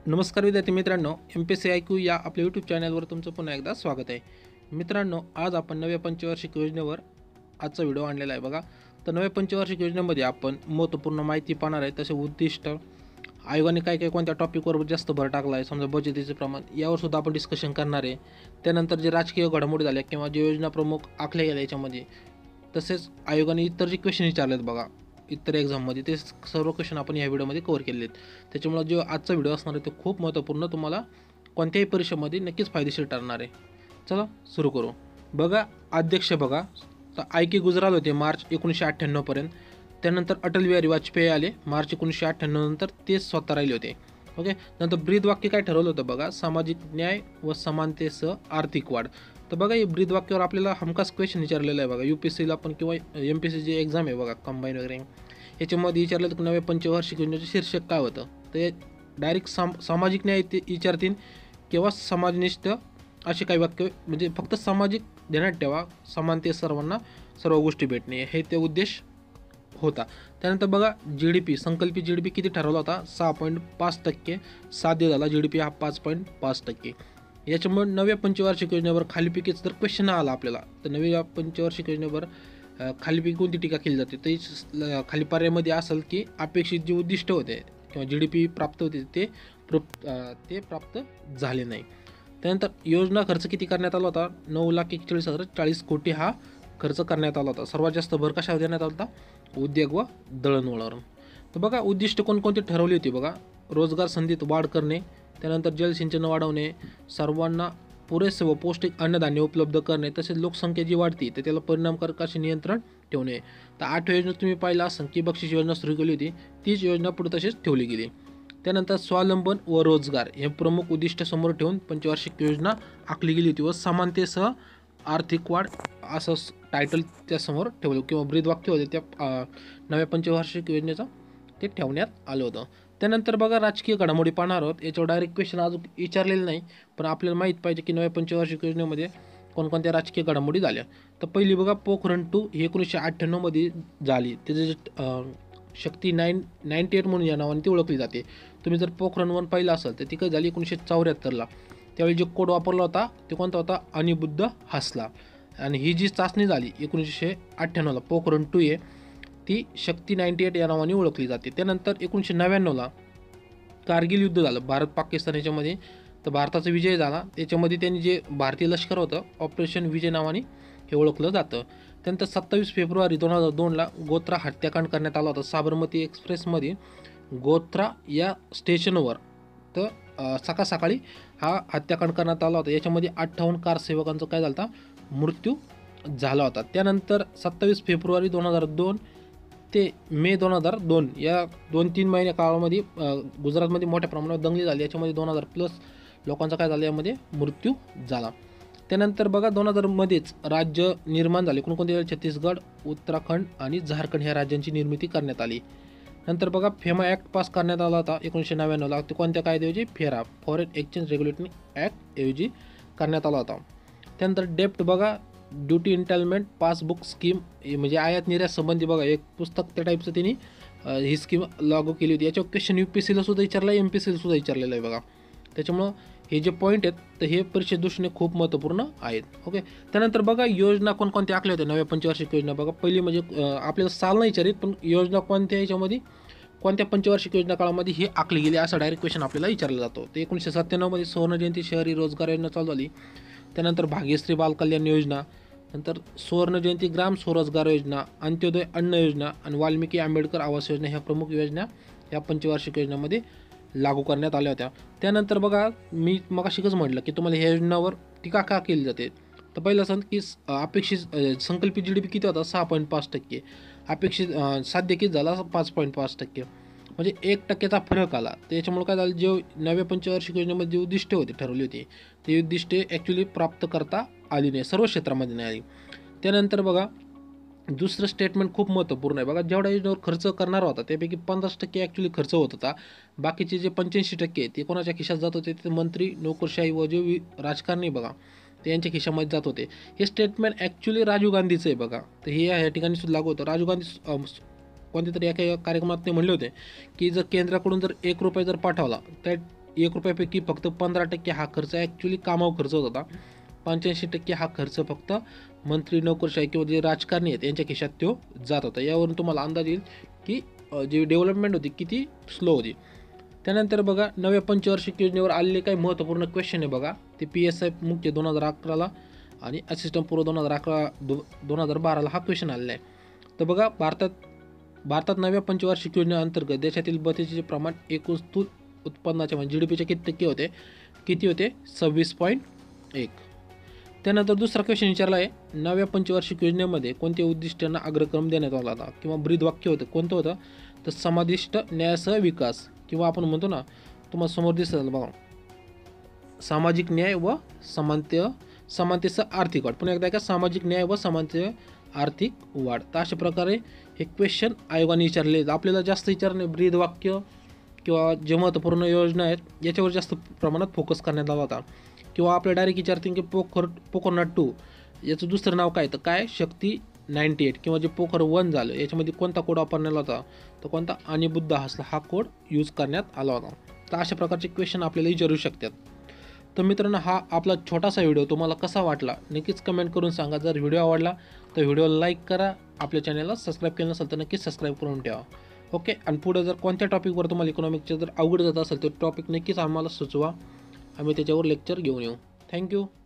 नमस्कार विद्यार्थी मित्रांनो, MPSC IQ या आपल्या यूट्यूब चॅनलवर तुमचं पुन्हा एकदा स्वागत आहे. मित्रांनो, आज आपण नव्या पंचवार्षिक योजनेवर आजचा व्हिडिओ आणलेला आहे बघा. तर नव्या पंचवार्षिक योजनेमध्ये आपण महत्त्वपूर्ण माहिती पाहणार आहे. तसे उद्दिष्ट, आयोगाने काय कोणत्या टॉपिकवर जास्त भर टाकला आहे, समजा बचतीचे प्रमाण, यावर सुद्धा आपण डिस्कशन करणार आहे. त्यानंतर जे राजकीय घडामोडी झाल्या किंवा जे योजना प्रमुख आखल्या गेल्या याच्यामध्ये, तसेच आयोगाने इतर जे क्वेश्चन विचारलेत बघा इतर एक्झाममध्ये, ते सर्व क्वेश्चन आपण या व्हिडिओमध्ये कव्हर केलेले आहेत. त्याच्यामुळे जो आजचा व्हिडिओ असणार आहे तो खूप महत्त्वपूर्ण, तुम्हाला कोणत्याही परीक्षेमध्ये नक्कीच फायदेशीर ठरणार आहे. चला सुरू करू. बघा, अध्यक्ष बघा, तर IK गुजराल होते मार्च 1998 पर्यंत. त्यानंतर अटल बिहारी वाजपेयी आले मार्च 1998 नंतर, ते स्वतः राहिले होते. ओके. नंतर ब्रीदवाक्य काय ठरवलं होतं बघा, सामाजिक न्याय व समानतेसह आर्थिक वाढ. तर बघा, हे ब्रीदवाक्यावर आपल्याला हमखास क्वेश्चन विचारलेला आहे बघा. UPSCला पण किंवा MPSC जी एक्झाम आहे बघा, कंबाईन वगैरे, याच्यामध्ये विचारलं तर नव्या पंचवार्षिक योजनेचे शीर्षक काय होतं. ते डायरेक्ट सामाजिक न्याय ते विचारतील किंवा समाजनिष्ठ असे काही वाक्य, म्हणजे फक्त सामाजिक ध्यानात ठेवा, समानते सर्वांना सर्व गोष्टी भेटणे, हे ते उद्देश होता. त्यानंतर बघा, GDP, संकल्पित GDP किती ठरवला होता, 6.5%. साध्य झाला GDP हा 5.5%. याच्यामुळे नव्या पंचवार्षिक योजनेवर खालीपैकीच जर क्वेश्चन आला आपल्याला, तर नव्या पंचवार्षिक योजनेवर खालीपैकी कोणती टीका केली जाते, तर खाली पर्यायामध्ये असेल की अपेक्षित जे उद्दिष्ट होते किंवा GDP प्राप्त होते ते प्राप्त झाले नाही. त्यानंतर योजना खर्च किती करण्यात आला होता, 9,41,40 कोटी हा खर्च करण्यात आला होता. सर्वात जास्त भर कशावर देण्यात आला होता, उद्योग व दळणवळण. तर बघा, उद्दिष्ट कोणकोणती ठरवली होती बघा, रोजगार संधीत वाढ करणे, त्यानंतर जलसिंचन वाढवणे, सर्वांना पुरेसे व पौष्टिक अन्नधान्य उपलब्ध करणे, तसेच लोकसंख्या जी वाढती तर त्याला परिणामकारक असे नियंत्रण ठेवणे. तर 8व्या योजना तुम्ही पाहिलं असेल की बक्षीस योजना सुरू केली होती, तीच योजना पुढे तशीच ठेवली गेली. त्यानंतर स्वावलंबन व रोजगार हे प्रमुख उद्दिष्ट समोर ठेवून पंचवार्षिक योजना आखली गेली होती व समानतेसह आर्थिक वाढ असं टायटल त्यासमोर ठेवलं किंवा ब्रीदवाक्य होते त्या नव्या पंचवार्षिक योजनेचं ते ठेवण्यात आलं होतं. त्यानंतर बघा, राजकीय घडामोडी पाहणार आहोत. याच्यावर डायरेक्ट क्वेश्चन अजून विचारलेलं नाही, पण आपल्याला माहीत पाहिजे की नव्या पंचवार्षिक योजनेमध्ये कोणकोणत्या राजकीय घडामोडी झाल्या. तर पहिली बघा, पोखरण 2 ही 1998मध्ये झाली. त्याचे शक्ती 98 म्हणून या नावाने ती ओळखली जाते. तुम्ही जर पोखरण 1 पाहिलं असेल तर ती काय झाली 1974ला. त्यावेळी जो कोड वापरला होता ते कोणता होता, अनिबुद्ध हासला. आणि ही जी चाचणी झाली 1998ला, पोखरण 2 आहे, ती शक्ती 98 या नावाने ओळखली जाते. त्यानंतर 1999ला कारगिल युद्ध झालं भारत पाकिस्तान याच्यामध्ये. तर भारताचा विजय झाला. त्याच्यामध्ये त्यांनी जे भारतीय लष्कर होतं, ऑपरेशन विजय नावाने हे ओळखलं जातं. त्यानंतर 27 फेब्रुवारी 2002ला गोत्रा हत्याकांड करण्यात आला होता साबरमती एक्सप्रेसमध्ये, गोत्रा या स्टेशनवर. तर सकाळी हा हत्याकांड करण्यात आला होता. याच्यामध्ये 58 कारसेवकांचा काय झाला होता, मृत्यू झाला होता. त्यानंतर 27 फेब्रुवारी 2002 ते मे 2002 या 2-3 महिन्या काळामध्ये गुजरातमध्ये मोठ्या प्रमाणावर दंगली झाली. याच्यामध्ये 2000+ लोकांचा काय झालं, यामध्ये मृत्यू झाला. त्यानंतर बघा, 2000मध्येच राज्य निर्माण झाले. कोणकोणते, छत्तीसगड, उत्तराखंड आणि झारखंड ह्या राज्यांची निर्मिती करण्यात आली. नंतर बघा, फेमा ॲक्ट पास करण्यात आला होता 1999ला. ते कोणत्या कायद्याऐवजी, फेरा, फॉरेन एक्सचेंज रेग्युलेटरी ॲक्ट ऐवजी करण्यात आला होता. त्यानंतर डेप्ट बघा, ड्युटी इंटॅलमेंट पासबुक स्कीम, म्हणजे आयात निर्यात संबंधी बघा एक पुस्तक त्या टाईपचं त्यांनी ही स्कीम लागू केली होती. याच्यावर क्वेश्चन UPSCला सुद्धा विचारला आहे, MPSCला सुद्धा विचारलेलं आहे बघा. त्याच्यामुळं हे जे पॉईंट आहेत तर हे परीक्षे दृष्टीने खूप महत्त्वपूर्ण आहेत. ओके. त्यानंतर बघा, योजना कोणकोणत्या आखल्या होत्या नव्या पंचवार्षिक योजना बघा. पहिली म्हणजे आपल्याला साल नाही विचारित, पण योजना कोणत्या याच्यामध्ये, कोणत्या पंचवार्षिक योजना काळामध्ये हे आखली गेली असा डायरेक्ट क्वेश्चन आपल्याला विचारला जातो. ते 1997मध्ये सुवर्णजयंती शहरी रोजगार योजना चालू झाली. त्यानंतर भाग्यश्री बालकल्याण योजना, नंतर सुवर्णजयंती ग्राम स्वरोजगार योजना, अंत्योदय अन्न योजना आणि वाल्मिकी आंबेडकर आवास योजना ह्या प्रमुख योजना या पंचवार्षिक योजनेमध्ये लागू करण्यात आल्या होत्या. त्यानंतर बघा, मी मगाशीच म्हटलं की तुम्हाला ह्या योजनावर टीका का केली जाते. तर पहिलं असं की अपेक्षित संकल्पित GDP किती होता, 6.5%. अपेक्षित साध्य किती झाला, 5.5%. म्हणजे 1%चा फरक आला. तर याच्यामुळे काय झालं, जे नव्या पंचवार्षिक योजनेमध्ये जी उद्दिष्टे होती ठरवली होती, ती उद्दिष्टे ॲक्च्युली प्राप्त करता आली नाही, सर्व क्षेत्रामध्ये नाही आली. त्यानंतर बघा, दुसरं स्टेटमेंट खूप महत्त्वपूर्ण आहे बघा. जेवढ्या योजनेवर खर्च करणार होता त्यापैकी 50% ॲक्च्युली खर्च होत होता. बाकीचे जे 85% ते कोणाच्या खिशात जात होते, ते मंत्री, नोकरशाही व जे राजकारणी बघा ते यांच्या खिशामध्ये जात होते. हे स्टेटमेंट ॲक्च्युली राजीव गांधीचं आहे बघा. तर हे या ठिकाणी सुद्धा लागू होतं. राजीव गांधी कोणत्या तरी एका कार्यक्रमात ते म्हणले होते की जर केंद्राकडून जर ₹1 जर पाठवला, त्या ₹1 फक्त 15% हा खर्च ॲक्च्युली कामावर खर्च होत होता. 85% हा खर्च फक्त मंत्री, नोकरशाही किंवा जे राजकारणी आहेत यांच्या खिशात तो जात होता. यावरून तुम्हाला अंदाज येईल की जी डेव्हलपमेंट होती किती स्लो होती. त्यानंतर बघा, नव्या पंचवार्षिक योजनेवर आलेले काही महत्त्वपूर्ण क्वेश्चन आहे बघा. ते PSI मुख्य 2011ला आणि असिस्टंट पूर्व 2012ला हा क्वेश्चन आलेला आहे. तर बघा, भारतात नव्या पंचवार्षिक योजनेअंतर्गत देशातील बचतीचे प्रमाण एकूण स्थूल उत्पन्नाचे म्हणजे GDPचे किती होते? 26.1. त्यानंतर दुसरा क्वेश्चन विचारला आहे, नव्या पंचवार्षिक योजनेमध्ये कोणत्या उद्दिष्टांना अग्रक्रम देण्यात आला होता किंवा ब्रीद वाक्य होतं कोणतं होतं? तर समादिष्ट न्यायासह विकास, किंवा आपण म्हणतो ना, तुम्हाला समोर दिसतं बघा, सामाजिक न्याय व समानतेसह आर्थिक वाढ. पुन्हा एकदा का, सामाजिक न्याय व समानतेसह आर्थिक वाढ. तर अशा प्रकारे हे क्वेश्चन आयोगाने विचारले. आपल्याला जास्त विचारणे ब्रीद वाक्य किंवा जे महत्त्वपूर्ण योजना आहेत याच्यावर जास्त प्रमाणात फोकस करण्यात आला होता. किंवा आपल्या डायरेक्ट विचारतील की पोखरण 2 याचं दुसरं नाव काय? तर काय, शक्ती 98. किंवा जे पोखरण 1 झालं याच्यामध्ये कोणता कोड वापरण्यात आला होता? तर कोणता, आणि बुद्ध हसला हा कोड यूज करण्यात आला होता. तर अशा प्रकारचे क्वेश्चन आपल्याला विचारू शकतात. तर मित्रांनो, हा आपला छोटासा व्हिडिओ तुम्हाला कसा वाटला नक्कीच कमेंट करून सांगा. जर व्हिडिओ आवडला तर व्हिडिओला लाईक करा. आपल्या चॅनलला सबस्क्राईब केलं नसेल तर नक्कीच सबस्क्राईब करून ठेवा. ओके. आणि पुढे जर कोणत्या टॉपिकवर तुम्हाला इकॉनॉमिकचे जर अवघड जात असेल तर टॉपिक नक्कीच आम्हाला सुचवा. आम्ही त्याच्यावर लेक्चर घेऊन येऊ. थँक्यू.